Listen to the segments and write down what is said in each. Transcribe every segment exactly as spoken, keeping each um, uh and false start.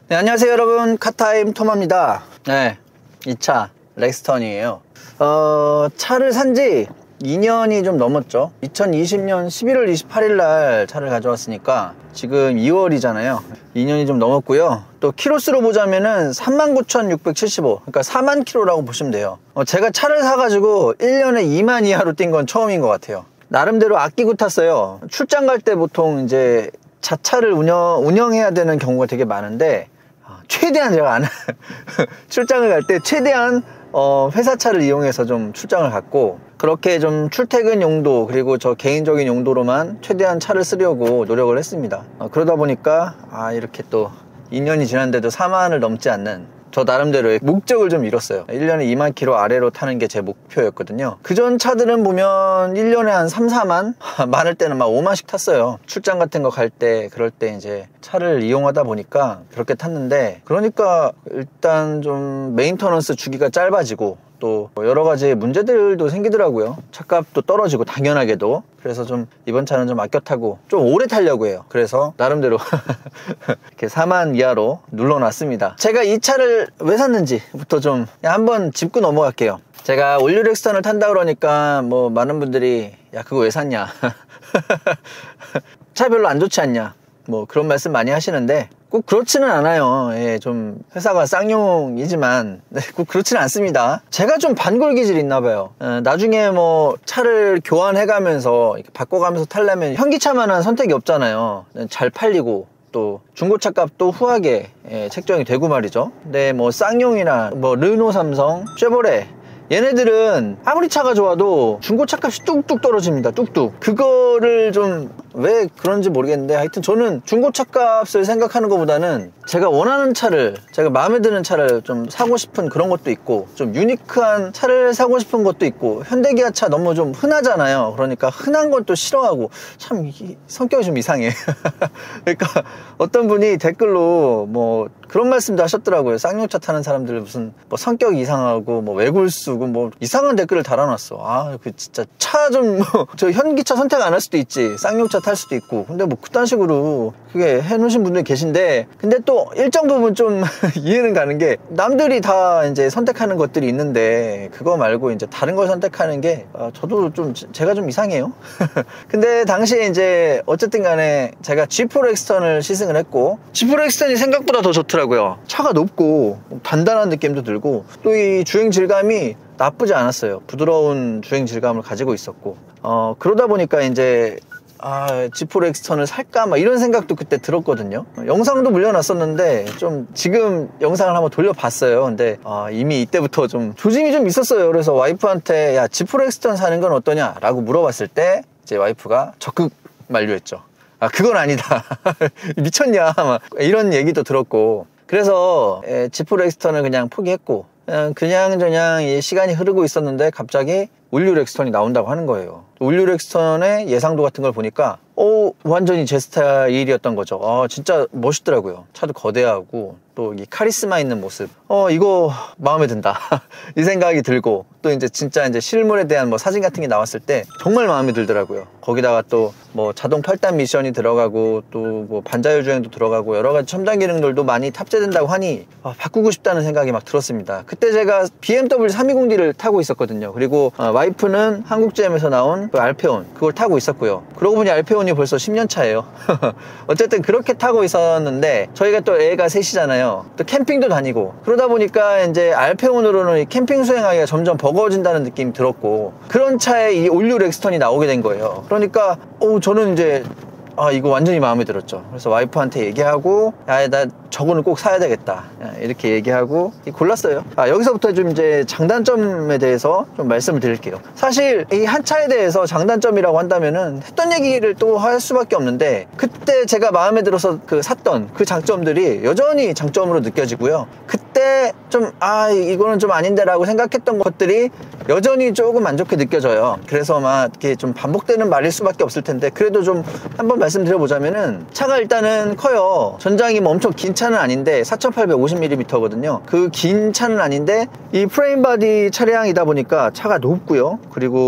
네, 안녕하세요 여러분, 카타임 토마입니다. 네, 이 차 렉스턴이에요. 어, 차를 산지 이 년이 좀 넘었죠. 이천이십 년 십일월 이십팔일 날 차를 가져왔으니까 지금 이월이잖아요. 이 년이 좀 넘었고요. 또 키로수로 보자면은 삼만 구천육백칠십오, 그러니까 사만 킬로라고 보시면 돼요. 어, 제가 차를 사가지고 일 년에 이만 이하로 뛴 건 처음인 것 같아요. 나름대로 아끼고 탔어요. 출장 갈 때 보통 이제 자차를 운영, 운영해야 되는 경우가 되게 많은데 최대한 제가 안 출장을 갈 때 최대한 어, 회사차를 이용해서 좀 출장을 갔고, 그렇게 좀 출퇴근 용도 그리고 저 개인적인 용도로만 최대한 차를 쓰려고 노력을 했습니다. 어, 그러다 보니까 아 이렇게 또 이 년이 지났는데도 사만을 넘지 않는 저 나름대로의 목적을 좀 이뤘어요. 일 년에 이만 킬로 아래로 타는 게 제 목표였거든요. 그전 차들은 보면 일 년에 한 삼, 사만? 많을 때는 막 오만씩 탔어요. 출장 같은 거 갈 때, 그럴 때 이제 차를 이용하다 보니까 그렇게 탔는데, 그러니까 일단 좀 메인터넌스 주기가 짧아지고 또 여러 가지 문제들도 생기더라고요. 차값도 떨어지고 당연하게도. 그래서 좀 이번 차는 좀 아껴 타고 좀 오래 타려고 해요. 그래서 나름대로 이렇게 사만 이하로 눌러놨습니다. 제가 이 차를 왜 샀는지부터 좀 한번 짚고 넘어갈게요. 제가 올류 렉스턴을 탄다 그러니까 뭐 많은 분들이 야 그거 왜 샀냐 차 별로 안 좋지 않냐 뭐 그런 말씀 많이 하시는데 꼭 그렇지는 않아요. 예, 좀 회사가 쌍용이지만 네, 꼭 그렇지는 않습니다. 제가 좀 반골 기질이 있나 봐요. 예, 나중에 뭐 차를 교환해가면서 바꿔가면서 타려면 현기차만한 선택이 없잖아요. 잘 팔리고 또 중고차 값도 후하게 예, 책정이 되고 말이죠. 근데 뭐 쌍용이나 뭐 르노, 삼성, 쉐보레 얘네들은 아무리 차가 좋아도 중고차 값이 뚝뚝 떨어집니다. 뚝뚝. 그거를 좀 왜 그런지 모르겠는데 하여튼 저는 중고차 값을 생각하는 것보다는 제가 원하는 차를, 제가 마음에 드는 차를 좀 사고 싶은 그런 것도 있고, 좀 유니크한 차를 사고 싶은 것도 있고, 현대기아차 너무 좀 흔하잖아요. 그러니까 흔한 건 또 싫어하고 참 성격이 좀 이상해. 그러니까 어떤 분이 댓글로 뭐 그런 말씀도 하셨더라고요. 쌍용차 타는 사람들 무슨 뭐 성격이 이상하고 뭐 외골수고 뭐 이상한 댓글을 달아놨어. 아 그 진짜 차 좀 뭐 저 현기차 선택 안 할 수도 있지, 쌍용차 탈 수도 있고, 근데 뭐 그딴 식으로 그게 해놓으신 분들이 계신데, 근데 또 일정 부분 좀 이해는 가는 게 남들이 다 이제 선택하는 것들이 있는데 그거 말고 이제 다른 걸 선택하는 게 어, 저도 좀 제가 좀 이상해요. 근데 당시에 이제 어쨌든 간에 제가 지 포 렉스턴을 시승을 했고, 지 포 렉스턴이 생각보다 더 좋더라고요. 차가 높고 단단한 느낌도 들고 또 이 주행 질감이 나쁘지 않았어요. 부드러운 주행 질감을 가지고 있었고, 어 그러다 보니까 이제 아, 지 포 렉스턴을 살까? 막 이런 생각도 그때 들었거든요. 영상도 물려놨었는데, 좀 지금 영상을 한번 돌려봤어요. 근데, 아, 이미 이때부터 좀 조짐이 좀 있었어요. 그래서 와이프한테, 야, 지 포 렉스턴 사는 건 어떠냐? 라고 물어봤을 때, 이제 와이프가 적극 만류했죠. 아, 그건 아니다. 미쳤냐? 막 이런 얘기도 들었고. 그래서, 에, 지 포 렉스턴을 그냥 포기했고, 그냥, 그냥, 저냥 시간이 흐르고 있었는데, 갑자기 올류 렉스턴이 나온다고 하는 거예요. 올류 렉스턴의 예상도 같은 걸 보니까 오, 완전히 제 스타일이었던 거죠. 아, 진짜 멋있더라고요. 차도 거대하고 또 이 카리스마 있는 모습. 어, 이거 마음에 든다. 이 생각이 들고, 또 이제 진짜 이제 실물에 대한 뭐 사진 같은 게 나왔을 때 정말 마음에 들더라고요. 거기다가 또 뭐 자동 팔단 미션이 들어가고 또 뭐 반자율 주행도 들어가고 여러 가지 첨단 기능들도 많이 탑재된다고 하니 아, 바꾸고 싶다는 생각이 막 들었습니다. 그때 제가 비 엠 더블유 삼백이십 디를 타고 있었거든요. 그리고 어, 와이프는 한국제엠에서 나온 그 알페온, 그걸 타고 있었고요. 그러고 보니 알페온이 벌써 십 년 차예요. 어쨌든 그렇게 타고 있었는데, 저희가 또 애가 셋이잖아요. 또 캠핑도 다니고 그러다 보니까 이제 알페온으로는 캠핑 수행하기가 점점 버거워진다는 느낌이 들었고, 그런 차에 이 올류 렉스턴이 나오게 된 거예요. 그러니까 오, 저는 이제 아 이거 완전히 마음에 들었죠. 그래서 와이프한테 얘기하고, 야 나 저거는 꼭 사야 되겠다 이렇게 얘기하고 골랐어요. 아, 여기서부터 좀 이제 장단점에 대해서 좀 말씀을 드릴게요. 사실 이 한 차에 대해서 장단점이라고 한다면은 했던 얘기를 또 할 수밖에 없는데, 그때 제가 마음에 들어서 그 샀던 그 장점들이 여전히 장점으로 느껴지고요. 그때 좀 아 이거는 좀 아닌데 라고 생각했던 것들이 여전히 조금 안 좋게 느껴져요. 그래서 막 이렇게 좀 반복되는 말일 수밖에 없을 텐데, 그래도 좀 한번 말씀드려보자면은, 차가 일단은 커요. 전장이 뭐 엄청 긴 차는 아닌데 사천팔백오십 밀리미터거든요 그 긴 차는 아닌데 이 프레임 바디 차량이다 보니까 차가 높고요. 그리고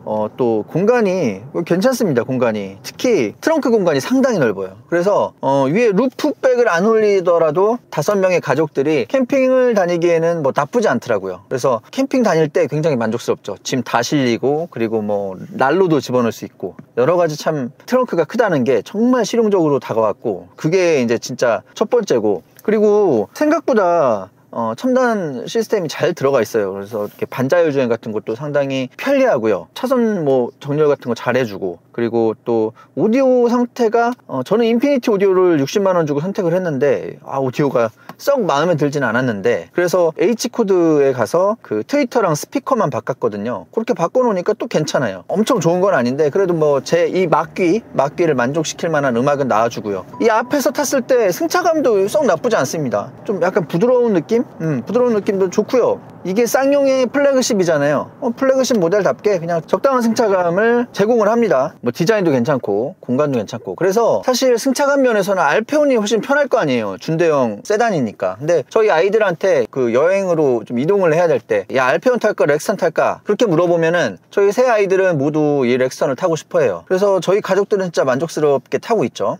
어, 또 공간이 괜찮습니다. 공간이 특히 트렁크 공간이 상당히 넓어요. 그래서 어, 위에 루프백을 안 올리더라도 다섯 명의 가족들이 캠핑을 다니기에는 뭐 나쁘지 않더라고요. 그래서 캠핑 다닐 때 굉장히 만족스럽죠. 짐 다 실리고 그리고 뭐 난로도 집어넣을 수 있고 여러 가지 참 트렁크가 크다는 게 정말 실용적으로 다가왔고 그게 이제 진짜 첫 번째고 그리고 생각보다 어, 첨단 시스템이 잘 들어가 있어요. 그래서 이렇게 반자율 주행 같은 것도 상당히 편리하고요. 차선 뭐 정렬 같은 거 잘 해주고 그리고 또 오디오 상태가 어, 저는 인피니티 오디오를 육십만 원 주고 선택을 했는데 아 오디오가 썩 마음에 들진 않았는데 그래서 H코드에 가서 그 트위터랑 스피커만 바꿨거든요. 그렇게 바꿔놓으니까 또 괜찮아요. 엄청 좋은 건 아닌데 그래도 뭐 제 이 막귀 막귀를 만족시킬 만한 음악은 나와주고요. 이 앞에서 탔을 때 승차감도 썩 나쁘지 않습니다. 좀 약간 부드러운 느낌? 음, 부드러운 느낌도 좋고요. 이게 쌍용의 플래그십이잖아요. 어, 플래그십 모델답게 그냥 적당한 승차감을 제공을 합니다. 뭐 디자인도 괜찮고 공간도 괜찮고 그래서 사실 승차감 면에서는 알페온이 훨씬 편할 거 아니에요. 준대형 세단이니까. 근데 저희 아이들한테 그 여행으로 좀 이동을 해야 될 때 야 알페온 탈까 렉스턴 탈까 그렇게 물어보면은 저희 세 아이들은 모두 이 렉스턴을 타고 싶어 해요. 그래서 저희 가족들은 진짜 만족스럽게 타고 있죠.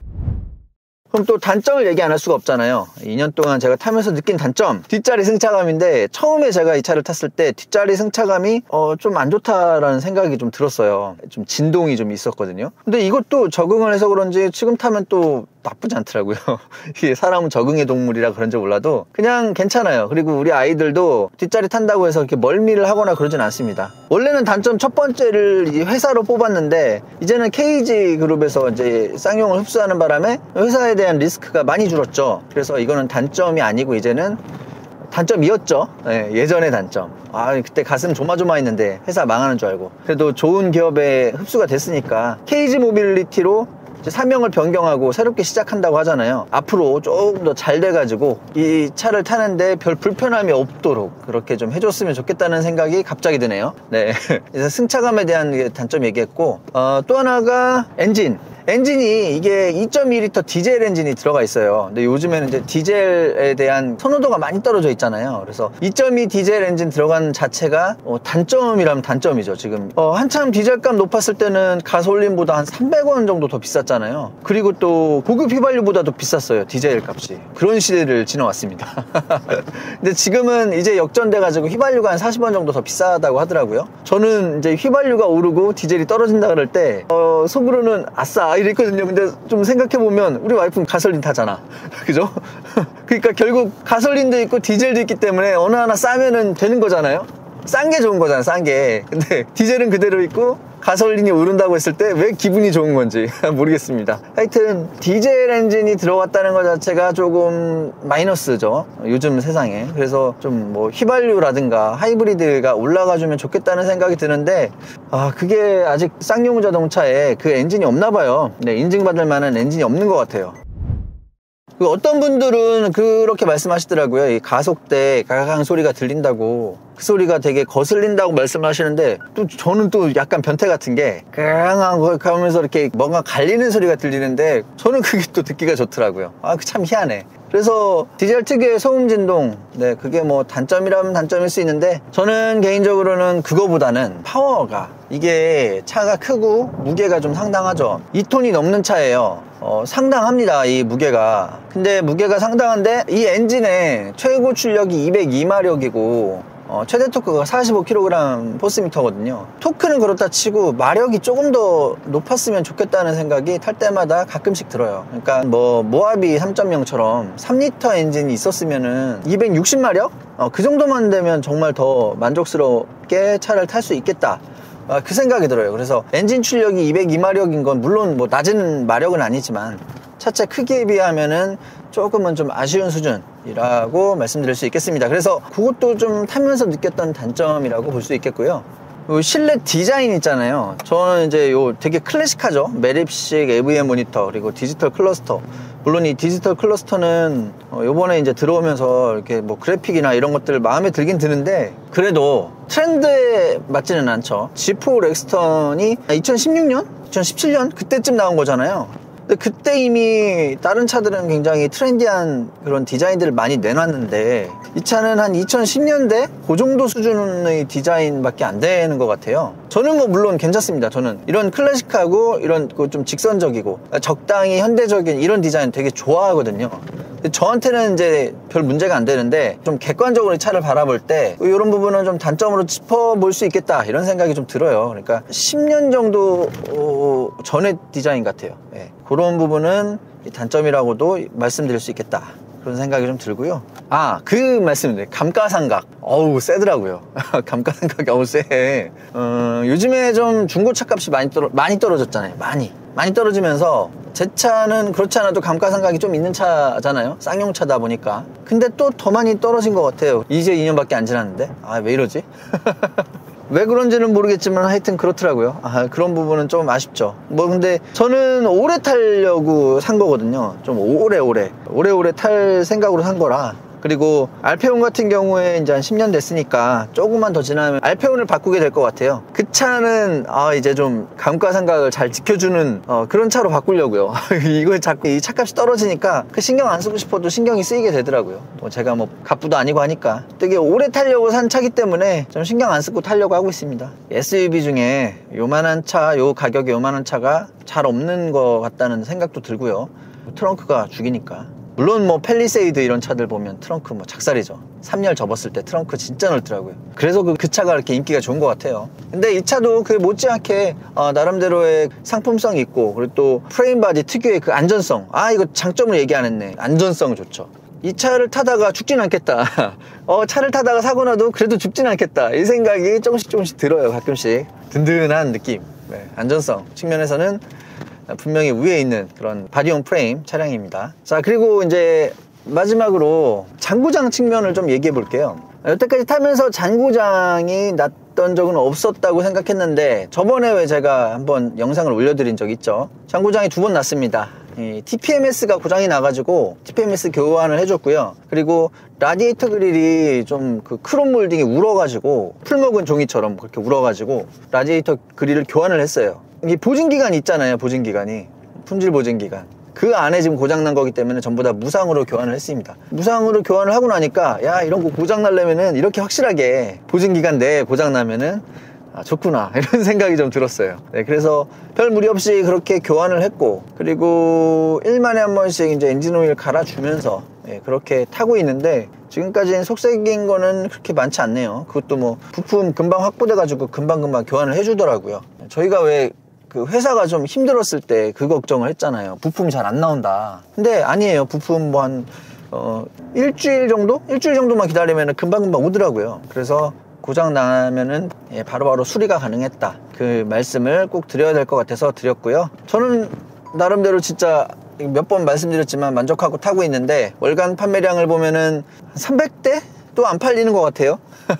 그럼 또 단점을 얘기 안 할 수가 없잖아요. 이 년 동안 제가 타면서 느낀 단점 뒷자리 승차감인데 처음에 제가 이 차를 탔을 때 뒷자리 승차감이 어, 좀 안 좋다라는 생각이 좀 들었어요. 좀 진동이 좀 있었거든요. 근데 이것도 적응을 해서 그런지 지금 타면 또 나쁘지 않더라고요. 이게 사람은 적응의 동물이라 그런지 몰라도 그냥 괜찮아요. 그리고 우리 아이들도 뒷자리 탄다고 해서 이렇게 멀미를 하거나 그러진 않습니다. 원래는 단점 첫 번째를 이 회사로 뽑았는데 이제는 케이지 그룹에서 이제 쌍용을 흡수하는 바람에 회사에 대한 리스크가 많이 줄었죠. 그래서 이거는 단점이 아니고 이제는 단점이었죠. 네, 예전의 단점. 아 그때 가슴 조마조마했는데 회사 망하는 줄 알고 그래도 좋은 기업에 흡수가 됐으니까 케이지 모빌리티로 사명을 변경하고 새롭게 시작한다고 하잖아요. 앞으로 조금 더 잘 돼가지고 이 차를 타는데 별 불편함이 없도록 그렇게 좀 해줬으면 좋겠다는 생각이 갑자기 드네요. 네, 그래서 승차감에 대한 단점 얘기했고 어, 또 하나가 엔진 엔진이 이게 이 점 이 리터 디젤 엔진이 들어가 있어요. 근데 요즘에는 이제 디젤에 대한 선호도가 많이 떨어져 있잖아요. 그래서 이 점 이 디젤 엔진 들어간 자체가 어, 단점이라면 단점이죠. 지금 어, 한참 디젤값 높았을 때는 가솔린보다 한 삼백 원 정도 더 비쌌잖아요. 그리고 또 고급 휘발유보다도 비쌌어요. 디젤 값이. 그런 시대를 지나왔습니다. 근데 지금은 이제 역전돼 가지고 휘발유가 한 사십 원 정도 더 비싸다고 하더라고요. 저는 이제 휘발유가 오르고 디젤이 떨어진다 그럴 때 어, 속으로는 아싸 이랬거든요. 근데 좀 생각해보면 우리 와이프는 가솔린 타잖아. 그죠? 그러니까 결국 가솔린도 있고 디젤도 있기 때문에 어느 하나 싸면은 되는 거잖아요. 싼 게 좋은 거잖아, 싼 게. 근데 디젤은 그대로 있고 가솔린이 오른다고 했을 때 왜 기분이 좋은 건지 모르겠습니다. 하여튼 디젤 엔진이 들어갔다는 것 자체가 조금 마이너스죠, 요즘 세상에. 그래서 좀 뭐 휘발유라든가 하이브리드가 올라가주면 좋겠다는 생각이 드는데 아 그게 아직 쌍용 자동차에 그 엔진이 없나 봐요. 네, 인증받을 만한 엔진이 없는 것 같아요. 어떤 분들은 그렇게 말씀하시더라고요. 이 가속대 가강 소리가 들린다고, 그 소리가 되게 거슬린다고 말씀하시는데 또 저는 또 약간 변태 같은 게 가강하고 하면서 이렇게 뭔가 갈리는 소리가 들리는데 저는 그게 또 듣기가 좋더라고요. 아, 그 참 희한해. 그래서 디젤 특유의 소음 진동, 네, 그게 뭐 단점이라면 단점일 수 있는데 저는 개인적으로는 그거보다는 파워가, 이게 차가 크고 무게가 좀 상당하죠. 이 톤이 넘는 차예요. 어, 상당합니다, 이 무게가. 근데 무게가 상당한데 이 엔진의 최고 출력이 이백이 마력이고 어, 최대 토크가 사십오 킬로그램 포스미터거든요. 토크는 그렇다 치고 마력이 조금 더 높았으면 좋겠다는 생각이 탈 때마다 가끔씩 들어요. 그러니까 뭐 모하비 삼 점 영처럼 삼 리터 엔진이 있었으면은 이백육십 마력? 어, 그 정도만 되면 정말 더 만족스럽게 차를 탈 수 있겠다, 아, 그 생각이 들어요. 그래서 엔진 출력이 이백이 마력인 건 물론 뭐 낮은 마력은 아니지만 차체 크기에 비하면은 조금은 좀 아쉬운 수준이라고 말씀드릴 수 있겠습니다. 그래서 그것도 좀 타면서 느꼈던 단점이라고 볼 수 있겠고요. 요 실내 디자인 있잖아요. 저는 이제 요 되게 클래식하죠. 매립식 에이브이엠 모니터, 그리고 디지털 클러스터. 물론 이 디지털 클러스터는 어 요번에 이제 들어오면서 이렇게 뭐 그래픽이나 이런 것들 마음에 들긴 드는데 그래도 트렌드에 맞지는 않죠. 지 포 렉스턴이 이천십육 년? 이천십칠 년? 그때쯤 나온 거잖아요. 근데 그때 이미 다른 차들은 굉장히 트렌디한 그런 디자인들을 많이 내놨는데 이 차는 한 이천십 년대 그 정도 수준의 디자인밖에 안 되는 것 같아요. 저는 뭐 물론 괜찮습니다. 저는 이런 클래식하고 이런 좀 직선적이고 적당히 현대적인 이런 디자인 되게 좋아하거든요. 저한테는 이제 별 문제가 안 되는데 좀 객관적으로 차를 바라볼 때 이런 부분은 좀 단점으로 짚어볼 수 있겠다 이런 생각이 좀 들어요. 그러니까 십 년 정도 전의 디자인 같아요. 예. 그런 부분은 단점이라고도 말씀드릴 수 있겠다 그런 생각이 좀 들고요. 아, 그 말씀인데 감가상각 어우 세더라고요. 감가상각이 어우 세. 어, 요즘에 좀 중고차 값이 많이, 떨어, 많이 떨어졌잖아요. 많이 많이 떨어지면서 제 차는 그렇지 않아도 감가상각이 좀 있는 차잖아요. 쌍용차다 보니까. 근데 또 더 많이 떨어진 것 같아요. 이제 이 년밖에 안 지났는데 아 왜 이러지? 왜 그런지는 모르겠지만 하여튼 그렇더라고요. 아, 그런 부분은 좀 아쉽죠. 뭐 근데 저는 오래 타려고 산 거거든요. 좀 오래오래 오래오래 탈 생각으로 산 거라. 그리고 알페온 같은 경우에 이제 한 십 년 됐으니까 조금만 더 지나면 알페온을 바꾸게 될 것 같아요. 그 차는 아 이제 좀 감가상각을 잘 지켜주는 어, 그런 차로 바꾸려고요. 이거 자꾸 이 차값이 떨어지니까 그 신경 안 쓰고 싶어도 신경이 쓰이게 되더라고요. 뭐 제가 뭐 갑부도 아니고 하니까 되게 오래 타려고 산 차기 때문에 좀 신경 안 쓰고 타려고 하고 있습니다. 에스유브이 중에 요만한 차, 요 가격에 요만한 차가 잘 없는 것 같다는 생각도 들고요. 트렁크가 죽이니까. 물론 뭐 팰리세이드 이런 차들 보면 트렁크 뭐 작살이죠. 삼 열 접었을 때 트렁크 진짜 넓더라고요. 그래서 그, 그 차가 이렇게 인기가 좋은 것 같아요. 근데 이 차도 그 못지않게 어, 나름대로의 상품성이 있고 그리고 또 프레임 바디 특유의 그 안전성. 아 이거 장점을 얘기 안 했네. 안전성 좋죠. 이 차를 타다가 죽진 않겠다. 어 차를 타다가 사고 나도 그래도 죽진 않겠다. 이 생각이 조금씩 조금씩 들어요. 가끔씩 든든한 느낌. 네, 안전성 측면에서는 분명히 위에 있는 그런 바디용 프레임 차량입니다. 자, 그리고 이제 마지막으로 잔고장 측면을 좀 얘기해 볼게요. 여태까지 타면서 잔고장이 났던 적은 없었다고 생각했는데 저번에 왜 제가 한번 영상을 올려드린 적 있죠. 잔고장이 두 번 났습니다. 이 티피엠에스가 고장이 나가지고 티피엠에스 교환을 해줬고요. 그리고 라디에이터 그릴이 좀 그 크롬 몰딩이 울어가지고 풀먹은 종이처럼 그렇게 울어가지고 라디에이터 그릴을 교환을 했어요. 이 보증기간이 있잖아요. 보증기간이 품질 보증기간 그 안에 지금 고장난 거기 때문에 전부 다 무상으로 교환을 했습니다. 무상으로 교환을 하고 나니까 야 이런 거 고장 날려면은 이렇게 확실하게 보증기간 내에 고장 나면은 아 좋구나 이런 생각이 좀 들었어요. 네, 그래서 별 무리 없이 그렇게 교환을 했고 그리고 일만에 한 번씩 이제 엔진 오일 갈아주면서 네, 그렇게 타고 있는데 지금까지는 속색인 거는 그렇게 많지 않네요. 그것도 뭐 부품 금방 확보돼 가지고 금방금방 교환을 해주더라고요. 저희가 왜 그 회사가 좀 힘들었을 때 그 걱정을 했잖아요. 부품이 잘 안 나온다. 근데 아니에요. 부품 뭐 한 어, 일주일 정도? 일주일 정도만 기다리면 금방금방 오더라고요. 그래서 고장 나면은 예, 바로바로 수리가 가능했다. 그 말씀을 꼭 드려야 될 것 같아서 드렸고요. 저는 나름대로 진짜 몇 번 말씀드렸지만 만족하고 타고 있는데 월간 판매량을 보면은 삼백 대도 안 팔리는 것 같아요.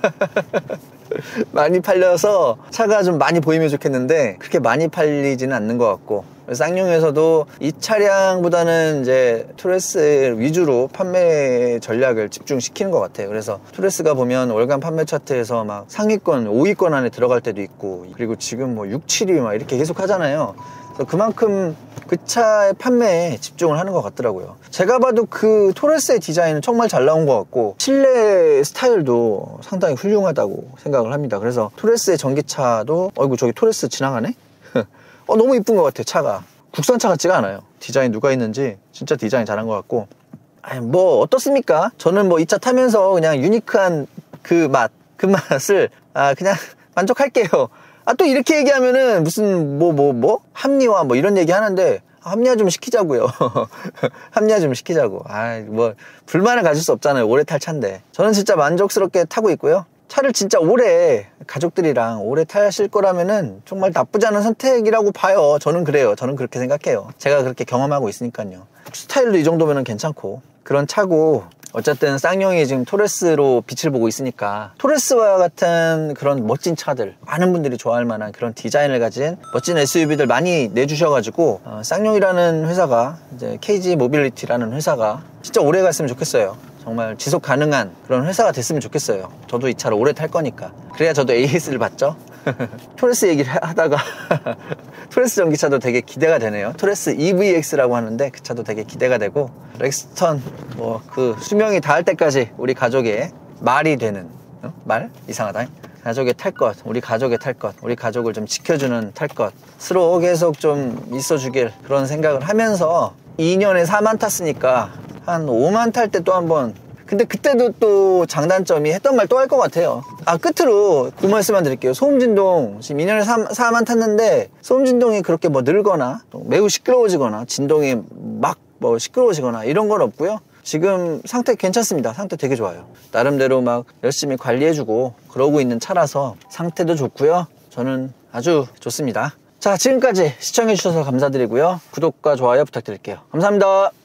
많이 팔려서 차가 좀 많이 보이면 좋겠는데 그렇게 많이 팔리지는 않는 것 같고 쌍용에서도 이 차량보다는 이제 투레스 위주로 판매 전략을 집중시키는 것 같아요. 그래서 투레스가 보면 월간 판매 차트에서 막 상위권, 오위권 안에 들어갈 때도 있고 그리고 지금 뭐 육, 칠위 막 이렇게 계속 하잖아요. 그래서 그만큼 그 차의 판매에 집중을 하는 것 같더라고요. 제가 봐도 그 토레스의 디자인은 정말 잘 나온 것 같고 실내 스타일도 상당히 훌륭하다고 생각을 합니다. 그래서 토레스의 전기차도 어이구 저기 토레스 지나가네? 어, 너무 이쁜 것 같아요. 차가 국산차 같지가 않아요. 디자인 누가 했는지 진짜 디자인 잘한 것 같고 아니, 뭐 어떻습니까? 저는 뭐 이 차 타면서 그냥 유니크한 그 맛, 그 맛을 아, 그냥 만족할게요. 아, 또 이렇게 얘기하면은 무슨 뭐 뭐 뭐 합리화 뭐 이런 얘기 하는데 합리화 좀 시키자고요. 합리화 좀 시키자고. 아, 뭐 불만을 가질 수 없잖아요. 오래 탈 차인데. 저는 진짜 만족스럽게 타고 있고요. 차를 진짜 오래 가족들이랑 오래 타실 거라면은 정말 나쁘지 않은 선택이라고 봐요. 저는 그래요. 저는 그렇게 생각해요. 제가 그렇게 경험하고 있으니까요. 스타일도 이 정도면은 괜찮고 그런 차고 어쨌든 쌍용이 지금 토레스로 빛을 보고 있으니까 토레스와 같은 그런 멋진 차들 많은 분들이 좋아할 만한 그런 디자인을 가진 멋진 에스유브이들 많이 내주셔가지고 어, 쌍용이라는 회사가 이제 케이지 모빌리티라는 회사가 진짜 오래 갔으면 좋겠어요. 정말 지속 가능한 그런 회사가 됐으면 좋겠어요. 저도 이 차를 오래 탈 거니까. 그래야 저도 에이에스를 받죠. 토레스 얘기를 하다가 토레스 전기차도 되게 기대가 되네요. 토레스 이브이엑스라고 하는데 그 차도 되게 기대가 되고, 렉스턴 뭐 그 수명이 닿을 때까지 우리 가족의 말이 되는, 어? 말? 이상하다. 가족의 탈 것, 우리 가족의 탈 것, 우리 가족을 좀 지켜주는 탈 것으로 계속 좀 있어주길, 그런 생각을 하면서 이 년에 사만 탔으니까 한 오만 탈 때 또 한번, 근데 그때도 또 장단점이 했던 말 또 할 것 같아요. 아, 끝으로 그 말씀만 드릴게요. 소음진동 지금 이 년에 사만 탔는데 소음진동이 그렇게 뭐 늘거나 매우 시끄러워지거나 진동이 막 뭐 시끄러워지거나 이런 건 없고요. 지금 상태 괜찮습니다. 상태 되게 좋아요. 나름대로 막 열심히 관리해주고 그러고 있는 차라서 상태도 좋고요. 저는 아주 좋습니다. 자, 지금까지 시청해주셔서 감사드리고요. 구독과 좋아요 부탁드릴게요. 감사합니다.